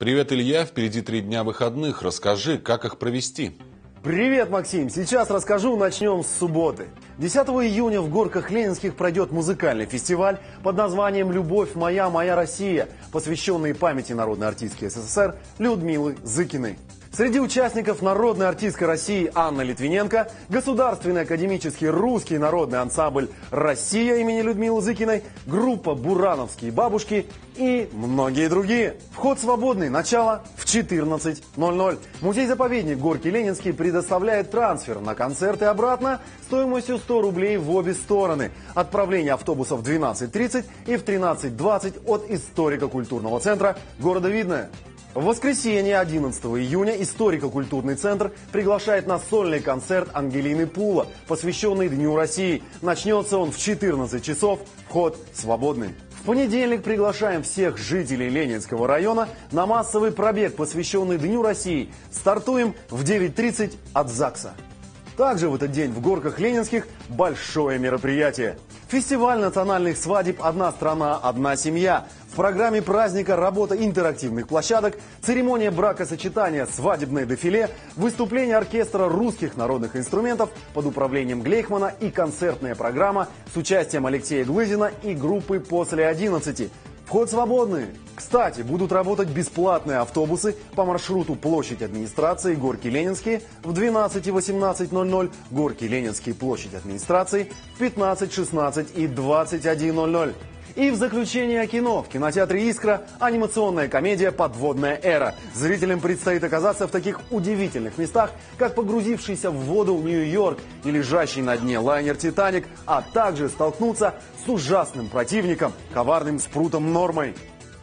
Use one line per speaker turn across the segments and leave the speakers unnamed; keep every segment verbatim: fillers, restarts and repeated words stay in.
Привет, Илья. Впереди три дня выходных. Расскажи, как их провести.
Привет, Максим! Сейчас расскажу, начнем с субботы. десятого июня в Горках Ленинских пройдет музыкальный фестиваль под названием «Любовь моя, моя Россия», посвященный памяти народной артистки СССР Людмилы Зыкиной. Среди участников народной артистка России Анна Литвиненко, Государственный академический русский народный ансамбль «Россия» имени Людмилы Зыкиной, группа «Бурановские бабушки» и многие другие. Вход свободный, начало в четырнадцать ноль ноль. Музей-заповедник Горки Ленинские предоставляет трансфер на концерт и обратно стоимостью сто рублей в обе стороны. Отправление автобусов в двенадцать тридцать и в тринадцать двадцать от историко-культурного центра города Видное. В воскресенье, одиннадцатого июня, историко-культурный центр приглашает на сольный концерт Ангелины Пула, посвященный Дню России. Начнется он в четырнадцать часов, вход свободный. В понедельник приглашаем всех жителей Ленинского района на массовый пробег, посвященный Дню России. Стартуем в девять тридцать от ЗАГСа. Также в этот день в Горках Ленинских большое мероприятие. Фестиваль национальных свадеб «Одна страна, одна семья». В программе праздника работа интерактивных площадок, церемония бракосочетания, свадебное дефиле, выступление оркестра русских народных инструментов под управлением Глейхмана и концертная программа с участием Алексея Глызина и группы «После одиннадцати». Вход свободный. Кстати, будут работать бесплатные автобусы по маршруту Площадь Администрации, Горки Ленинские в двенадцать и восемнадцать ноль ноль, Горки Ленинские, Площадь Администрации в пятнадцать шестнадцать и двадцать один ноль ноль. И в заключение кино. В кинотеатре «Искра» анимационная комедия «Подводная эра». Зрителям предстоит оказаться в таких удивительных местах, как погрузившийся в воду Нью-Йорк и лежащий на дне лайнер «Титаник», а также столкнуться с ужасным противником, коварным спрутом Нормой.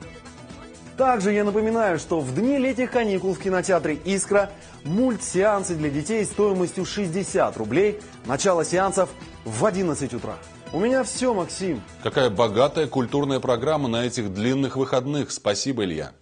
Также я напоминаю, что в дни летних каникул в кинотеатре «Искра» мультсеансы для детей стоимостью шестьдесят рублей. Начало сеансов в одиннадцать утра. У меня все, Максим.
Какая богатая культурная программа на этих длинных выходных. Спасибо, Илья.